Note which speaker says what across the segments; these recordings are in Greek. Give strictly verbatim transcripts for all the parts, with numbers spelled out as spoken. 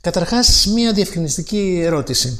Speaker 1: Καταρχάς, μία διευκρινιστική ερώτηση.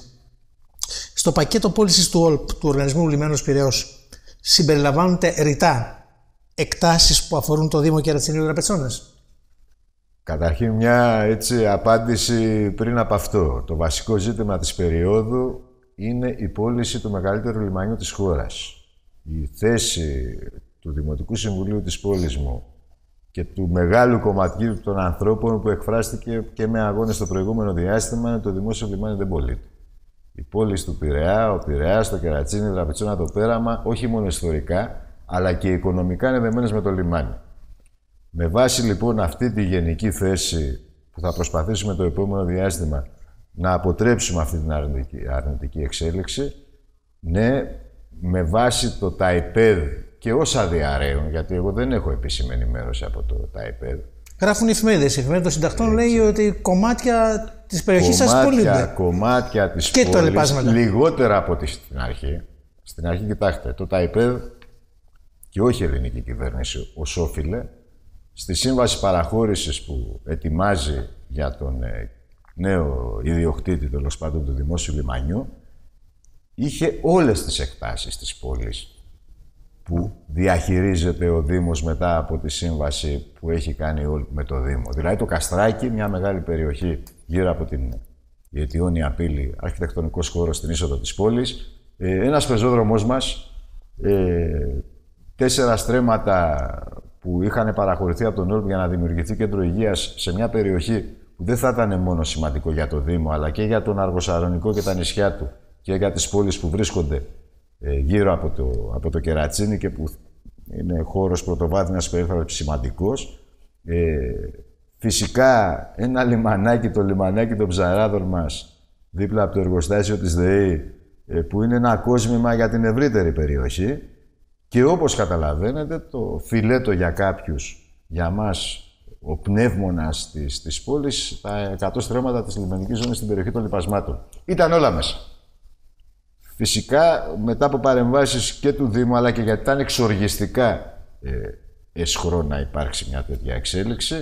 Speaker 1: Στο πακέτο πώλησης του ΟΛΠ, του Οργανισμού Λιμένος Πειραιώς, συμπεριλαμβάνονται ρητά εκτάσεις που αφορούν το Δήμο Κερατσινίου Δραπετσόνας?
Speaker 2: Καταρχήν, μια έτσι απάντηση πριν από αυτό. Το βασικό ζήτημα της περίοδου είναι η πώληση του μεγαλύτερου λιμανιού της χώρας. Η θέση του Δημοτικού Συμβουλίου της πόλης μου και του μεγάλου κομματιού των ανθρώπων που εκφράστηκε και με αγώνες στο προηγούμενο διάστημα είναι το δημόσιο λιμάνι δεν πωλείται. Η πόλη του Πειραιά, ο Πειραιάς, το Κερατσίνι, η Δραπετσόνα, το Πέραμα, όχι μόνο ιστορικά, αλλά και οικονομικά είναι δεμένες με το λιμάνι. Με βάση λοιπόν αυτή τη γενική θέση που θα προσπαθήσουμε το επόμενο διάστημα να αποτρέψουμε αυτή την αρνητική, αρνητική εξέλιξη, ναι, με βάση το ΤΑΙΠΕΔ και όσα διαρρέουν, γιατί εγώ δεν έχω επίσημη ενημέρωση από το ΤΑΙΠΕΔ. Γράφουν οι εφημερίδες. Η εφημερίδα των συντακτών λέει ότι κομμάτια της περιοχής σας πωλούνται. Κομμάτια της
Speaker 1: και
Speaker 2: πόλης, λιγότερα από ό,τι στην αρχή. Στην αρχή, κοιτάξτε, το ΤΑΙΠΕΔ και όχι η ελληνική κυβέρνηση ως όφιλε, στη σύμβαση παραχώρησης που ετοιμάζει για τον ε, νέο ιδιοκτήτη, τέλος πάντων, του δημόσιου λιμανιού, είχε όλες τις εκτάσεις της πόλης που διαχειρίζεται ο Δήμος μετά από τη σύμβαση που έχει κάνει όλη με το Δήμο. Δηλαδή το Καστράκι, μια μεγάλη περιοχή γύρω από την Αιτιόνια Πύλη, αρχιτεκτονικός χώρος στην είσοδο της πόλης, ε, ένας πεζόδρομός μας, ε, τέσσερα στρέμματα που είχαν παραχωρηθεί από τον ΟΛΠ για να δημιουργηθεί κέντρο υγείας σε μια περιοχή που δεν θα ήταν μόνο σημαντικό για το Δήμο, αλλά και για τον Αργοσαρονικό και τα νησιά του και για τις πόλεις που βρίσκονται ε, γύρω από το, από το Κερατσίνι και που είναι χώρος πρωτοβάθμιας περίθαλψης σημαντικός. Ε, φυσικά ένα λιμανάκι, το λιμανάκι των Ψαράδων μας, δίπλα από το εργοστάσιο της ΔΕΗ, ε, που είναι ένα κόσμημα για την ευρύτερη περιοχή. Και όπως καταλαβαίνετε, το φιλέτο για κάποιους, για μας, ο πνεύμονας της, της πόλης, τα εκατό στρέμματα της λιμενικής ζώνης στην περιοχή των Λιπασμάτων. Ήταν όλα μέσα. Φυσικά, μετά από παρεμβάσεις και του Δήμου, αλλά και γιατί ήταν εξοργιστικά ε, εσχρό να υπάρξει μια τέτοια εξέλιξη,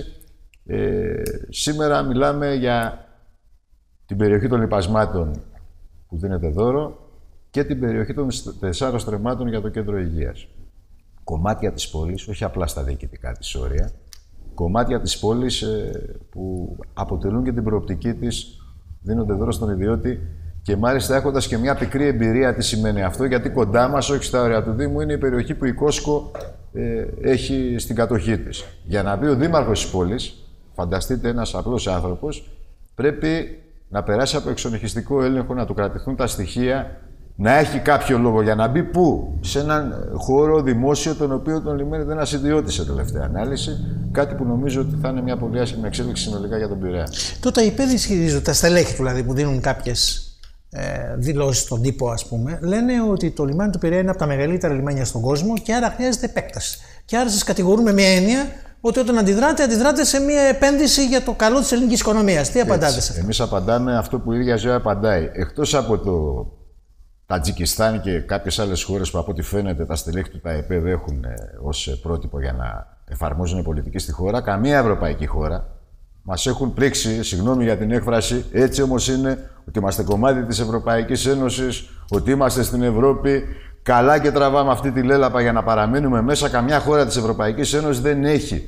Speaker 2: ε, σήμερα μιλάμε για την περιοχή των Λιπασμάτων που δίνεται δώρο και την περιοχή των τεσσάρων στρεμμάτων για το κέντρο υγείας. Κομμάτια της πόλης, όχι απλά στα διοικητικά της όρια, κομμάτια της πόλης ε, που αποτελούν και την προοπτική της, δίνονται δώρο στον ιδιώτη και μάλιστα έχοντας και μια πικρή εμπειρία τι σημαίνει αυτό, γιατί κοντά μας, όχι στα όρια του Δήμου, είναι η περιοχή που η Κόσκο ε, έχει στην κατοχή της. Για να μπει ο δήμαρχος της πόλης, φανταστείτε ένας απλός άνθρωπος, πρέπει να περάσει από εξονυχιστικό έλεγχο, να του κρατηθούν τα στοιχεία, να έχει κάποιο λόγο για να μπει πού? Σε έναν χώρο δημόσιο, τον οποίο τον λιμένει ένας ιδιώτης σε τελευταία ανάλυση. Κάτι που νομίζω ότι θα είναι μια πολύ άσχημη εξέλιξη συνολικά για τον Πειραιά.
Speaker 1: Τότε οι ΤΑΙΠΕΔ ισχυρίζονται, τα στελέχη δηλαδή που δίνουν κάποιες ε, δηλώσεις στον τύπο, ας πούμε, λένε ότι το λιμάνι του Πειραιά είναι από τα μεγαλύτερα λιμάνια στον κόσμο και άρα χρειάζεται επέκταση. Και άρα σας κατηγορούν με μια έννοια ότι όταν αντιδράτε, αντιδράτε σε μια επένδυση για το καλό της ελληνικής οικονομίας. Τι απαντάτε σε αυτό?
Speaker 2: Εμείς απαντάμε αυτό που η ίδια ζωή απαντάει. Εκτός από το Τατζικιστάν και κάποιες άλλες χώρες που από ό,τι φαίνεται τα στελέχη του ΤΑΙΠΕΔ έχουν ε, ως πρότυπο για να εφαρμόζουν πολιτική στη χώρα, καμία ευρωπαϊκή χώρα μας έχουν πλήξει, συγγνώμη για την έκφραση, έτσι όμως είναι, ότι είμαστε κομμάτι της Ευρωπαϊκής Ένωσης, ότι είμαστε στην Ευρώπη, καλά και τραβάμε αυτή τη λέλαπα για να παραμείνουμε μέσα. Καμιά χώρα της Ευρωπαϊκής Ένωσης δεν έχει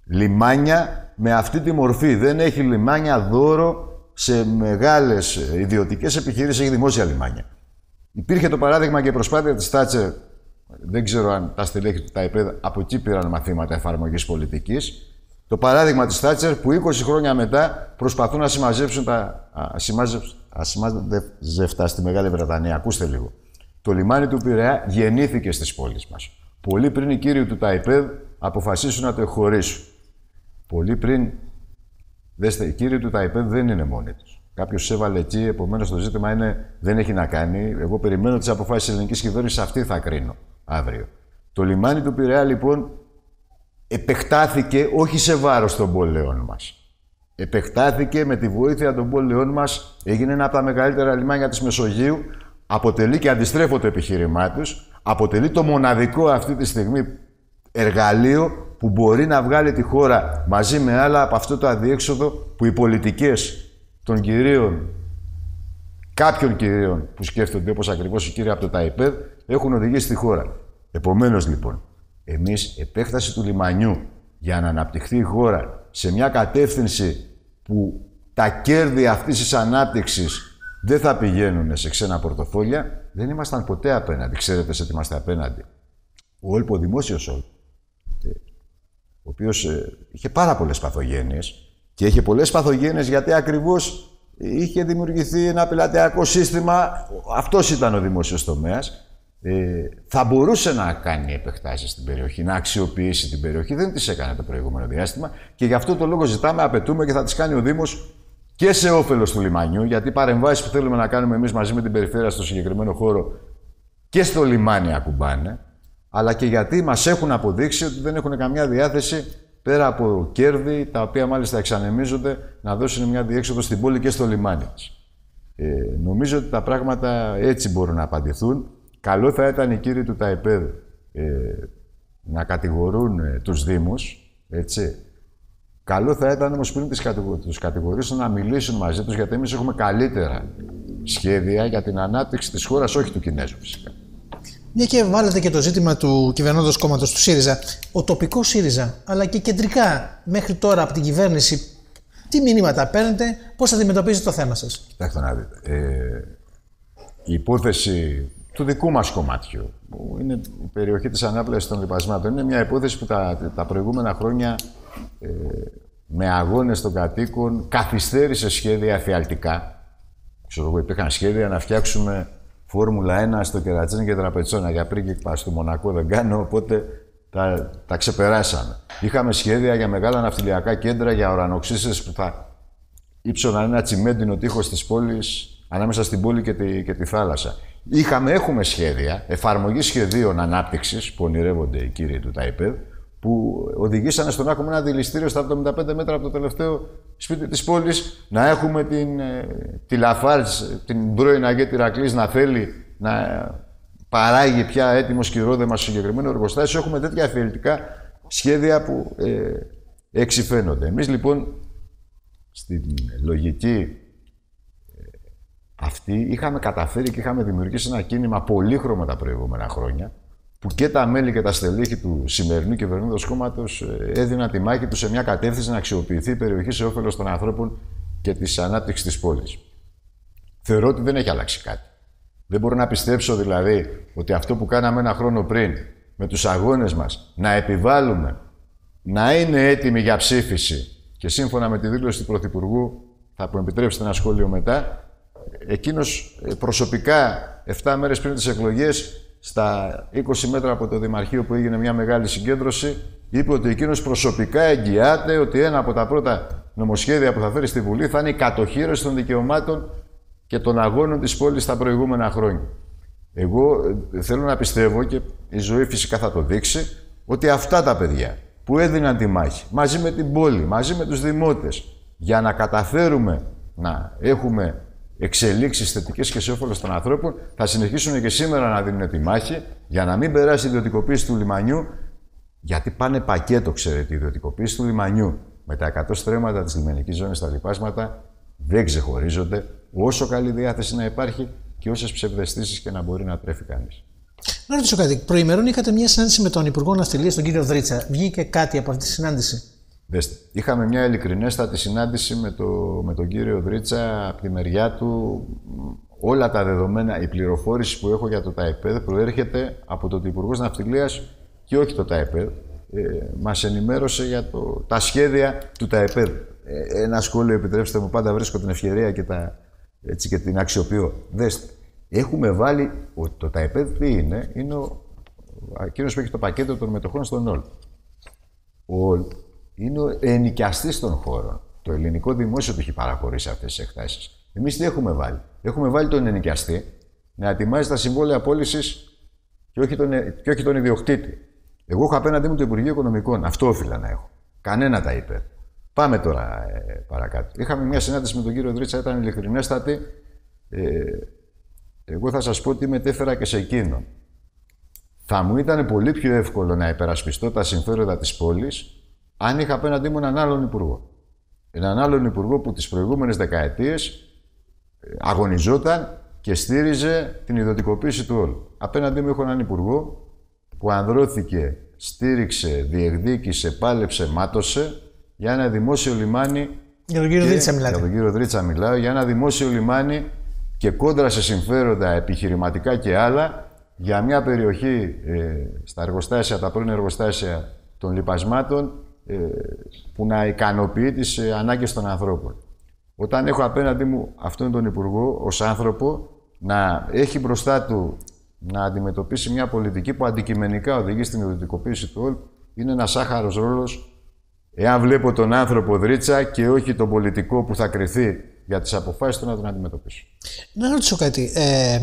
Speaker 2: λιμάνια με αυτή τη μορφή. Δεν έχει λιμάνια δώρο σε μεγάλες ιδιωτικές επιχειρήσεις, έχει δημόσια λιμάνια. Υπήρχε το παράδειγμα και η προσπάθεια της Θάτσερ, δεν ξέρω αν τα στελέχη του ΤΑΙΠΕΔ από εκεί πήραν μαθήματα εφαρμογής πολιτικής. Το παράδειγμα της Θάτσερ που είκοσι χρόνια μετά προσπαθούν να συμμαζέψουν τα ασημάζευτα στη Μεγάλη Βρετανία. Ακούστε λίγο. Το λιμάνι του Πειραιά γεννήθηκε στις πόλεις μας. Πολύ πριν οι κύριοι του ΤΑΙΠΕΔ αποφασίσουν να το εκχωρήσουν. Πολύ πριν. Δέστε, οι κύριοι του ΤΑΙΠΕΔ δεν είναι μόνοι τους. Κάποιος έβαλε εκεί, επομένως το ζήτημα είναι, δεν έχει να κάνει. Εγώ περιμένω τις αποφάσεις της ελληνικής κυβέρνησης, αυτή θα κρίνω αύριο. Το λιμάνι του Πειραιά λοιπόν επεκτάθηκε όχι σε βάρος των πόλεων μας. Επεκτάθηκε με τη βοήθεια των πόλεων μας, έγινε ένα από τα μεγαλύτερα λιμάνια της Μεσογείου, αποτελεί και αντιστρέφω το επιχείρημά τους, αποτελεί το μοναδικό αυτή τη στιγμή εργαλείο που μπορεί να βγάλει τη χώρα μαζί με άλλα από αυτό το αδιέξοδο που οι πολιτικές των κυρίων, κάποιων κυρίων που σκέφτονται όπως ακριβώς οι κύριοι από το ΤΑΙΠΕΔ, έχουν οδηγήσει τη χώρα. Επομένως, λοιπόν, εμείς επέκταση του λιμανιού για να αναπτυχθεί η χώρα σε μια κατεύθυνση που τα κέρδη αυτής της ανάπτυξης δεν θα πηγαίνουν σε ξένα πορτοφόλια, δεν ήμασταν ποτέ απέναντι. Ξέρετε σε τι είμαστε απέναντι. Ο ΟΛΠ, ο δημόσιος ΟΛΠ, ο οποίος ε, είχε πάρα πολλές παθογένειες και είχε πολλές παθογένειες γιατί ακριβώς είχε δημιουργηθεί ένα πελατειακό σύστημα. Αυτός ήταν ο δημόσιος τομέας. Ε, θα μπορούσε να κάνει επεκτάσεις στην περιοχή, να αξιοποιήσει την περιοχή. Δεν τις έκανε το προηγούμενο διάστημα και γι' αυτό το λόγο ζητάμε, απαιτούμε και θα τις κάνει ο Δήμος και σε όφελος του λιμανιού, γιατί οι παρεμβάσεις που θέλουμε να κάνουμε εμείς μαζί με την περιφέρεια στο συγκεκριμένο χώρο και στο λιμάνι ακουμπάνε, αλλά και γιατί μας έχουν αποδείξει ότι δεν έχουν καμιά διάθεση πέρα από κέρδη, τα οποία μάλιστα εξανεμίζονται, να δώσουν μια διέξοδο στην πόλη και στο λιμάνι μας. Ε, νομίζω ότι τα πράγματα έτσι μπορούν να απαντηθούν. Καλό θα ήταν οι κύριοι του ΤΑΙΠΕΔ ε, να κατηγορούν ε, τους Δήμους, έτσι. Καλό θα ήταν όμως πριν τους κατηγορήσουν να μιλήσουν μαζί τους, γιατί εμείς έχουμε καλύτερα σχέδια για την ανάπτυξη της χώρας, όχι του Κινέζου φυσικά.
Speaker 1: Μια και βάλετε και το ζήτημα του κυβερνώντος κόμματος του ΣΥΡΙΖΑ, ο τοπικός ΣΥΡΙΖΑ, αλλά και κεντρικά μέχρι τώρα από την κυβέρνηση, τι μηνύματα παίρνετε, πώς αντιμετωπίζετε το θέμα σας?
Speaker 2: Κοιτάξτε να δείτε. Ε, η υπόθεση του δικού μας κομματιού, που είναι η περιοχή της ανάπλασης των λοιπασμάτων, είναι μια υπόθεση που τα, τα προηγούμενα χρόνια ε, με αγώνες των κατοίκων καθυστέρησε σχέδια εφιαλτικά. Ξέρω εγώ, υπήρχαν σχέδια να φτιάξουμε Φόρμουλα ένα στο Κερατσίνι και Τραπετσόνα, για πριν και στο Μονακό δεν κάνω, οπότε τα, τα ξεπεράσαμε. Είχαμε σχέδια για μεγάλα ναυτιλιακά κέντρα, για ουρανοξύσες που θα ύψωναν ένα τσιμέντινο τείχος της πόλης ανάμεσα στην πόλη και τη, και τη θάλασσα. Είχαμε, έχουμε σχέδια, εφαρμογή σχεδίων ανάπτυξης που ονειρεύονται οι κύριοι του ΤΑΙΠΕΔ, που οδηγήσανε στο να έχουμε ένα δηληστήριο στα εβδομήντα πέντε μέτρα από το τελευταίο σπίτι της πόλης, να έχουμε την, τη Λαφάρτζ, την πρώην Αγέτη Ηρακλής, να θέλει να παράγει πια έτοιμο σκυρόδεμα στο συγκεκριμένο εργοστάσιο. Έχουμε τέτοια εφιαλτικά σχέδια που ε, εξυφαίνονται. Εμείς λοιπόν στην λογική αυτή είχαμε καταφέρει και είχαμε δημιουργήσει ένα κίνημα πολύχρωμο τα προηγούμενα χρόνια, που και τα μέλη και τα στελέχη του σημερινού κυβερνώντος κόμματος έδιναν τη μάχη του σε μια κατεύθυνση να αξιοποιηθεί η περιοχή σε όφελος των ανθρώπων και της ανάπτυξης της πόλης. Θεωρώ ότι δεν έχει αλλάξει κάτι. Δεν μπορώ να πιστέψω δηλαδή ότι αυτό που κάναμε ένα χρόνο πριν με τους αγώνες μας να επιβάλλουμε να είναι έτοιμοι για ψήφιση και σύμφωνα με τη δήλωση του Πρωθυπουργού, θα μου επιτρέψετε ένα σχόλιο μετά, εκείνος προσωπικά εφτά μέρες πριν τις εκλογές, στα είκοσι μέτρα από το Δημαρχείο που έγινε μια μεγάλη συγκέντρωση, είπε ότι εκείνος προσωπικά εγγυάται ότι ένα από τα πρώτα νομοσχέδια που θα φέρει στη Βουλή θα είναι η κατοχήρωση των δικαιωμάτων και των αγώνων της πόλης τα προηγούμενα χρόνια. Εγώ θέλω να πιστεύω, και η ζωή φυσικά θα το δείξει, ότι αυτά τα παιδιά που έδιναν τη μάχη μαζί με την πόλη, μαζί με τους δημότες, για να καταφέρουμε να έχουμε εξελίξεις θετικές και σε όφελος των ανθρώπων, θα συνεχίσουν και σήμερα να δίνουν τη μάχη για να μην περάσει η ιδιωτικοποίηση του λιμανιού, γιατί πάνε πακέτο, ξέρετε, η ιδιωτικοποίηση του λιμανιού με τα εκατό στρέμματα της λιμενικής ζώνης στα λοιπάσματα δεν ξεχωρίζονται, όσο καλή διάθεση να υπάρχει και όσες ψευδαισθήσεις και να μπορεί να τρέφει κανείς.
Speaker 1: Να ρωτήσω κάτι. Προημερών είχατε μια συνάντηση με τον Υπουργό Ναυτιλίας, τον κύριο Δρίτσα. Βγήκε κάτι από αυτή τη συνάντηση?
Speaker 2: Δέστε, είχαμε μια ειλικρινέστατη συνάντηση με, το, με τον κύριο Δρίτσα από τη μεριά του. Όλα τα δεδομένα, η πληροφόρηση που έχω για το ΤΑΙΠΕΔ προέρχεται από τον Υπουργό Ναυτιλίας και όχι το ΤΑΙΠΕΔ. Ε, μας ενημέρωσε για το, τα σχέδια του ΤΑΙΠΕΔ. Ε, ένα σχόλιο, επιτρέψτε μου, πάντα βρίσκω την ευκαιρία και, τα, έτσι, και την αξιοποιώ. Δέστε, έχουμε βάλει, ότι το ΤΑΙΠΕΔ τι είναι, είναι ο, εκείνος που έχει το πακέτο των μετοχών στον ΟΛ. Ο ΟΛ είναι ο ενοικιαστής των χώρων. Το ελληνικό δημόσιο του έχει παραχωρήσει αυτές τις εκτάσεις. Εμείς τι έχουμε βάλει? Έχουμε βάλει τον ενοικιαστή να ετοιμάζει τα συμβόλαια πώλησης και όχι τον, και όχι τον ιδιοκτήτη. Εγώ έχω απέναντί μου το Υπουργείο Οικονομικών. Αυτό όφιλα να έχω. Κανένα τα είπε. Πάμε τώρα ε, παρακάτω. Είχαμε μια συνάντηση με τον κύριο Δρίτσα, ήταν ειλικρινέστατη. Ε, εγώ θα σας πω τι μετέφερα και σε εκείνο. Θα μου ήταν πολύ πιο εύκολο να υπερασπιστώ τα συμφέροντα της πόλης αν είχα απέναντί μου έναν άλλον υπουργό. Έναν άλλον υπουργό που τις προηγούμενες δεκαετίες αγωνιζόταν και στήριζε την ιδιωτικοποίηση του όλου. Απέναντί μου έχω έναν υπουργό που ανδρώθηκε, στήριξε, διεκδίκησε, πάλεψε, μάτωσε για ένα δημόσιο λιμάνι.
Speaker 1: Για τον κύριο Δρίτσα μιλάτε.
Speaker 2: Για τον κύριο Δρίτσα μιλάω. Για ένα δημόσιο λιμάνι και κόντρα σε συμφέροντα επιχειρηματικά και άλλα για μια περιοχή ε, στα εργοστάσια, τα πρώην εργοστάσια των λιπασμάτων ε, που να ικανοποιεί τις ε, ανάγκες των ανθρώπων. Όταν έχω απέναντί μου αυτόν τον υπουργό ως άνθρωπο να έχει μπροστά του να αντιμετωπίσει μια πολιτική που αντικειμενικά οδηγεί στην ιδιωτικοποίηση του όλου, είναι ένας άχαρος ρόλος εάν βλέπω τον άνθρωπο Δρίτσα και όχι τον πολιτικό που θα κριθεί για τις αποφάσεις του να τον αντιμετωπίσω.
Speaker 1: Να ρωτήσω κάτι. Ε,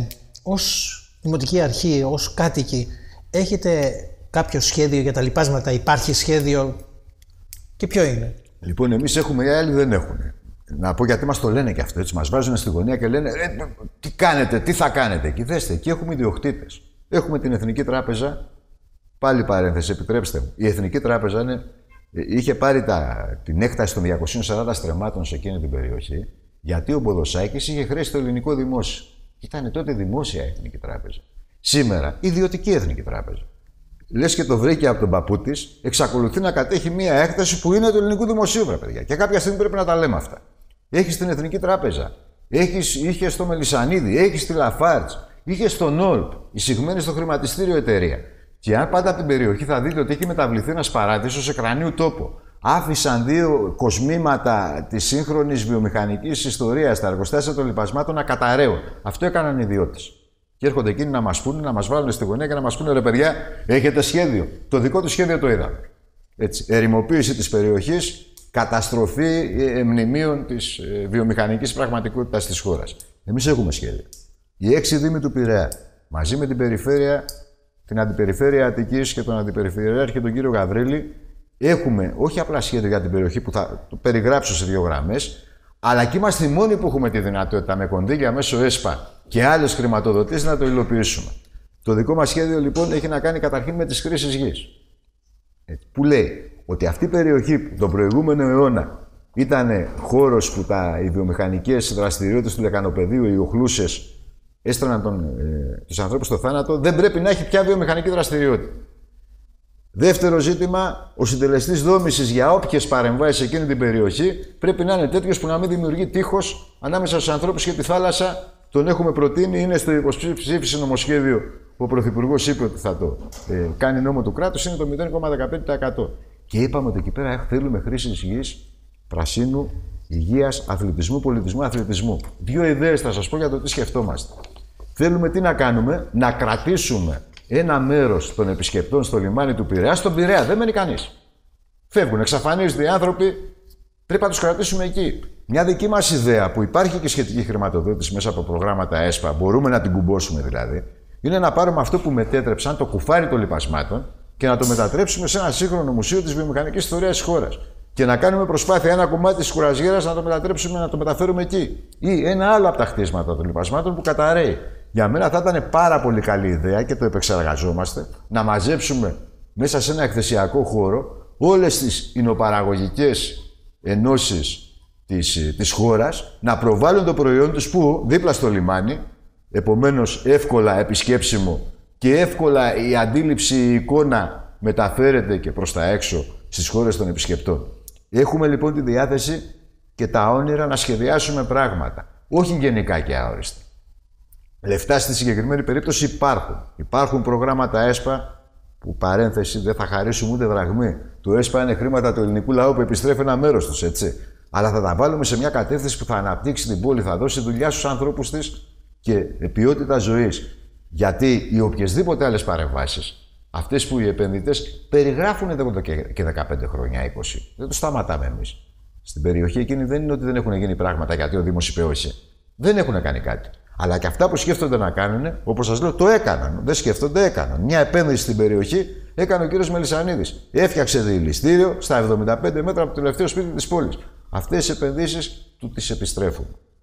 Speaker 1: ως Δημοτική Αρχή, ως κάτοικοι, έχετε κάποιο σχέδιο για τα λιπάσματα, υπάρχει σχέδιο και ποιο είναι?
Speaker 2: Λοιπόν, εμείς έχουμε, οι άλλοι δεν έχουν. Να πω γιατί μας το λένε και αυτό, έτσι. Μας βάζουν στη γωνία και λένε ε, τι κάνετε, τι θα κάνετε εκεί. Δέστε, εκεί έχουμε ιδιοκτήτες. Έχουμε την Εθνική Τράπεζα, πάλι παρένθεση, επιτρέψτε μου. Η Εθνική Τράπεζα είναι, είχε πάρει τα, την έκταση των διακοσίων σαράντα στρεμμάτων σε εκείνη την περιοχή, γιατί ο Ποδοσάκης είχε χρέση στο ελληνικό δημόσιο. Ήταν τότε δημόσια Εθνική Τράπεζα. Σήμερα, ιδιωτική Εθνική Τράπεζα. Λες και το βρήκε από τον παππού της, εξακολουθεί να κατέχει μία έκταση που είναι του ελληνικού δημοσίου, βρε παιδιά. Και κάποια στιγμή πρέπει να τα λέμε αυτά. Έχεις την Εθνική Τράπεζα, έχεις, είχε στο Μελισσανίδη, έχεις τη Λαφάρτς, είχε στο Νόλπ, εισηγμένη στο χρηματιστήριο εταιρεία. Και αν πάτε από την περιοχή, θα δείτε ότι έχει μεταβληθεί ένας παράδεισος σε κρανίου τόπο. Άφησαν δύο κοσμήματα της σύγχρονης βιομηχανικής ιστορίας στα εργοστάσια των λιπασμάτων να καταραίουν. Αυτό έκαναν οι ιδιώτες. Και έρχονται εκείνοι να μας πούνε, να μας βάλουν στη γωνία και να μας πούνε ρε παιδιά, έχετε σχέδιο. Το δικό του σχέδιο το είδαμε. Έτσι. Ερημοποίηση της περιοχής, καταστροφή ε, μνημείων της ε, βιομηχανικής πραγματικότητας της χώρας. Εμείς έχουμε σχέδιο. Οι έξι δήμοι του Πειραιά, μαζί με την περιφέρεια, την αντιπεριφέρεια Αττικής και τον αντιπεριφερειάρχη και τον κύριο Γαβρίλη, έχουμε όχι απλά σχέδιο για την περιοχή που θα το περιγράψω σε δύο γραμμές, αλλά και είμαστε οι μόνοι που έχουμε τη δυνατότητα με κονδύλια μέσω ΕΣΠΑ και άλλες χρηματοδοτήσεις να το υλοποιήσουμε. Το δικό μας σχέδιο λοιπόν έχει να κάνει καταρχήν με τις χρήσεις γης. Που λέει ότι αυτή η περιοχή τον προηγούμενο αιώνα ήταν χώρος που τα, οι βιομηχανικές δραστηριότητες του λεκανοπεδίου, οι οχλούσες, έστρωναν τον, ε, τους ανθρώπους στο θάνατο, δεν πρέπει να έχει πια βιομηχανική δραστηριότητα. Δεύτερο ζήτημα, ο συντελεστής δόμησης για όποιες παρεμβάσεις σε εκείνη την περιοχή πρέπει να είναι τέτοιος που να μην δημιουργεί τείχος ανάμεσα στους ανθρώπους και τη θάλασσα. Τον έχουμε προτείνει, είναι στο υποψήφιση νομοσχέδιο που ο Πρωθυπουργός είπε ότι θα το ε, κάνει νόμο του κράτους, είναι το μηδέν κόμμα δεκαπέντε τοις εκατό. Και είπαμε ότι εκεί πέρα θέλουμε χρήσεις γης, πρασίνου, υγείας, αθλητισμού, πολιτισμού, αθλητισμού. Δύο ιδέες θα σας πω για το τι σκεφτόμαστε. Θέλουμε τι να κάνουμε, να κρατήσουμε ένα μέρος των επισκεπτών στο λιμάνι του Πειραιά, στον Πειραιά. Δεν μένει κανείς. Φεύγουν, εξαφανίζονται οι άνθρωποι, πρέπει να τους κρατήσουμε εκεί. Μια δική μας ιδέα που υπάρχει και σχετική χρηματοδότηση μέσα από προγράμματα ΕΣΠΑ, μπορούμε να την κουμπώσουμε δηλαδή, είναι να πάρουμε αυτό που μετέτρεψαν, το κουφάρι των λιπασμάτων, και να το μετατρέψουμε σε ένα σύγχρονο μουσείο της βιομηχανικής ιστορίας της χώρας. Και να κάνουμε προσπάθεια ένα κομμάτι της κουραζιέρας να το μετατρέψουμε, να το μεταφέρουμε εκεί. Ή ένα άλλο από τα χτίσματα των λιπασμάτων που καταραίει. Για μένα θα ήταν πάρα πολύ καλή ιδέα και το επεξεργαζόμαστε να μαζέψουμε μέσα σε ένα εκθεσιακό χώρο όλες τις υνοπαραγωγικές ενώσεις της, της χώρας να προβάλλουν το προϊόν τους που δίπλα στο λιμάνι, επομένως εύκολα επισκέψιμο και εύκολα η αντίληψη, η εικόνα μεταφέρεται και προς τα έξω στις χώρες των επισκεπτών. Έχουμε λοιπόν τη διάθεση και τα όνειρα να σχεδιάσουμε πράγματα, όχι γενικά και αόριστα. Λεφτά στη συγκεκριμένη περίπτωση υπάρχουν. Υπάρχουν προγράμματα ΕΣΠΑ που, παρένθεση, δεν θα χαρίσουμε ούτε δραχμή. Το ΕΣΠΑ είναι χρήματα του ελληνικού λαού που επιστρέφει ένα μέρος τους, έτσι. Αλλά θα τα βάλουμε σε μια κατεύθυνση που θα αναπτύξει την πόλη, θα δώσει δουλειά στους ανθρώπους της και ποιότητα ζωής. Γιατί οι οποιασδήποτε άλλες παρεμβάσεις, αυτές που οι επενδυτές περιγράφουν εδώ και δεκαπέντε χρόνια, είκοσι, δεν το σταματάμε εμείς. Στην περιοχή εκείνη δεν είναι ότι δεν έχουν γίνει πράγματα γιατί ο Δήμος είπε όχι. Δεν έχουν κάνει κάτι. Αλλά και αυτά που σκέφτονται να κάνουν, όπως σας λέω, το έκαναν. Δεν σκέφτονται, έκαναν. Μια επένδυση στην περιοχή έκανε ο κύριος Μελισσανίδης. Έφτιαξε διελιστήριο στα εβδομήντα πέντε μέτρα από το τελευταίο σπίτι της πόλης. Αυτές οι επενδύσεις του τις επιστρέφουν.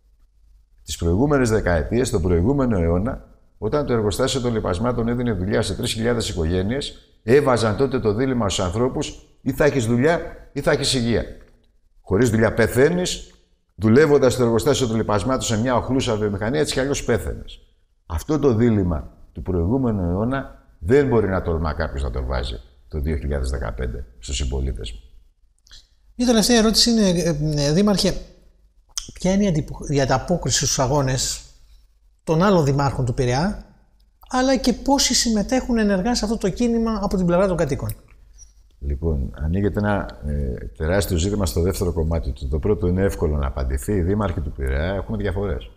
Speaker 2: Τις προηγούμενες δεκαετίες, τον προηγούμενο αιώνα, όταν το εργοστάσιο των λιπασμάτων έδινε δουλειά σε τρεις χιλιάδες οικογένειες, έβαζαν τότε το δίλημμα στους ανθρώπους ή θα έχεις δουλειά ή θα έχεις υγεία. Χωρίς δουλειά πεθαίνεις, δουλεύοντας στο εργοστάσιο του λιπασμάτου σε μια οχλούσα βιομηχανία, έτσι κι αλλιώς πέθαινες. Αυτό το δίλημμα του προηγούμενου αιώνα δεν μπορεί να τολμά κάποιος να το βάζει το δύο χιλιάδες δεκαπέντε στους συμπολίτες μου.
Speaker 1: Μια τελευταία ερώτηση είναι, Δήμαρχε, ποια είναι η ανταπόκριση στους αγώνες των άλλων δημάρχων του Πειραιά, αλλά και πόσοι συμμετέχουν ενεργά σε αυτό το κίνημα από την πλευρά των κατοίκων?
Speaker 2: Λοιπόν, ανοίγεται ένα ε, τεράστιο ζήτημα στο δεύτερο κομμάτι του. Το πρώτο είναι εύκολο να απαντηθεί. Οι δήμαρχοι του Πειραιά έχουμε διαφορές.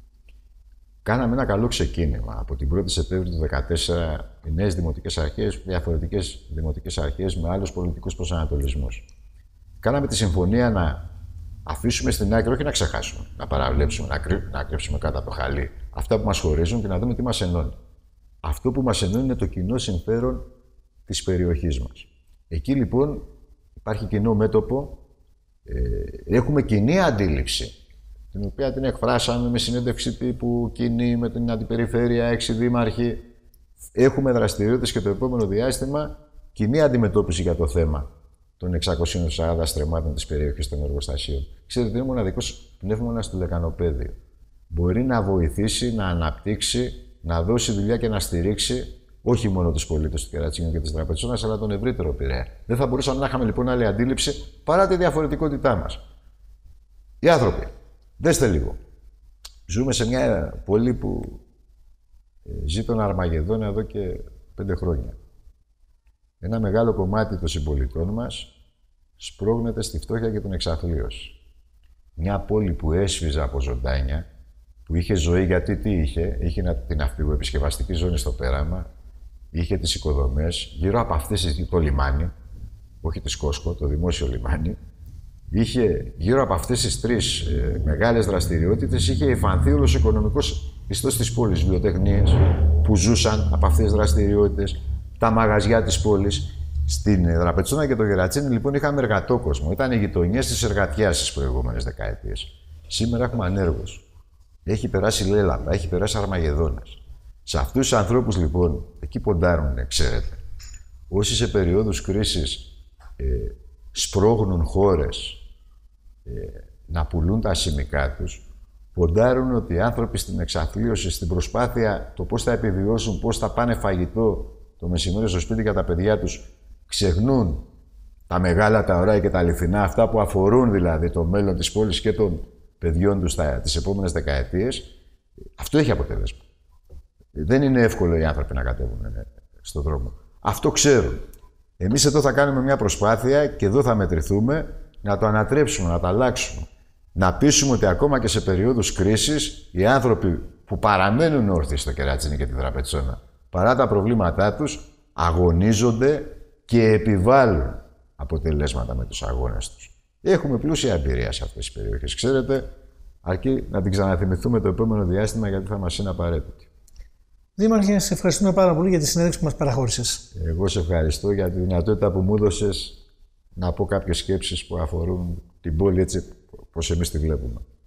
Speaker 2: Κάναμε ένα καλό ξεκίνημα. Από την πρώτη Σεπτέμβρη του δύο χιλιάδες δεκατέσσερα, οι νέες δημοτικές αρχές, διαφορετικές δημοτικές αρχές με άλλους πολιτικούς προσανατολισμούς. Κάναμε τη συμφωνία να αφήσουμε στην άκρη, όχι να ξεχάσουμε, να παραβλέψουμε, να, κρύ, να κρύψουμε κάτω από το χαλί αυτά που μας χωρίζουν και να δούμε τι μας ενώνει. Αυτό που μας ενώνει είναι το κοινό συμφέρον της περιοχής μας. Εκεί λοιπόν υπάρχει κοινό μέτωπο, ε, έχουμε κοινή αντίληψη, την οποία την εκφράσαμε με συνέντευξη τύπου κοινή, με την αντιπεριφέρεια, έξι δήμαρχοι. Έχουμε δραστηριότητες και το επόμενο διάστημα κοινή αντιμετώπιση για το θέμα των εξακοσίων σαράντα στρεμμάτων της περιοχής των εργοστασίων. Ξέρετε, είναι ο μοναδικός πνεύμονας στο λεκανοπέδιο. Μπορεί να βοηθήσει, να αναπτύξει, να δώσει δουλειά και να στηρίξει όχι μόνο τους πολίτες του Κερατσίνιου και της Δραπετσόνας, αλλά τον ευρύτερο Πειραιά. Δεν θα μπορούσαμε να είχαμε λοιπόν άλλη αντίληψη παρά τη διαφορετικότητά μας. Οι άνθρωποι, δέστε λίγο. Ζούμε σε μια πόλη που ζει τον Αρμαγεδόνα εδώ και πέντε χρόνια. Ένα μεγάλο κομμάτι των συμπολιτών μας σπρώχνεται στη φτώχεια και την εξαθλίωση. Μια πόλη που έσφιζε από ζωντάνια, που είχε ζωή, γιατί τι είχε, είχε την αυπηγοεπισκευαστική ζώνη στο πέραμα, είχε τις οικοδομές, γύρω από αυτές είχε το λιμάνι, όχι τη Σκόσκο, το δημόσιο λιμάνι, είχε γύρω από αυτές τις τρεις ε, μεγάλες δραστηριότητες, είχε υφανθεί όλος ο οικονομικός ιστός της πόλης, βιοτεχνίες που ζούσαν από αυτές τις δραστηριότητες, τα μαγαζιά της πόλης. Στην Δραπετσόνα και το Κερατσίνι, λοιπόν, είχαμε εργατόκοσμο. Ήταν οι γειτονιές της εργατιάς στις προηγούμενες δεκαετίες. Σήμερα έχουμε ανέργους. Έχει περάσει λέλαπα, έχει περάσει Αρμαγεδόνας. Σε αυτούς τους ανθρώπους, λοιπόν, εκεί ποντάρουνε, ξέρετε. Όσοι σε περιόδους κρίσης ε, σπρώχνουν χώρες ε, να πουλούν τα σημικά τους, ποντάρουν ότι οι άνθρωποι στην εξαθλίωση, στην προσπάθεια το πώς θα επιβιώσουν, πώς θα πάνε φαγητό το μεσημέρι στο σπίτι για τα παιδιά τους, ξεχνούν τα μεγάλα, τα ωραία και τα αληθινά, αυτά που αφορούν δηλαδή το μέλλον της πόλης και των παιδιών τους τις επόμενες δεκαετίες. Αυτό έχει αποτέλεσμα. Δεν είναι εύκολο οι άνθρωποι να κατέβουν στον δρόμο. Αυτό ξέρουν. Εμείς εδώ θα κάνουμε μια προσπάθεια και εδώ θα μετρηθούμε να το ανατρέψουμε, να το αλλάξουμε. Να πείσουμε ότι ακόμα και σε περίοδους κρίσης οι άνθρωποι που παραμένουν όρθιοι στο Κερατσίνι και τη Δραπετσόνα, παρά τα προβλήματά τους, αγωνίζονται και επιβάλλουν αποτελέσματα με τους αγώνες τους. Έχουμε πλούσια εμπειρία σε αυτές τις περιοχές. Ξέρετε, αρκεί να την ξαναθυμηθούμε το επόμενο διάστημα, γιατί θα μας είναι απαραίτητη.
Speaker 1: Δήμαρχε, σε ευχαριστούμε πάρα πολύ για τη συνέντευξη που μας παραχώρησες.
Speaker 2: Εγώ σε ευχαριστώ για τη δυνατότητα που μου έδωσες να πω κάποιες σκέψεις που αφορούν την πόλη έτσι όπως εμείς τη βλέπουμε.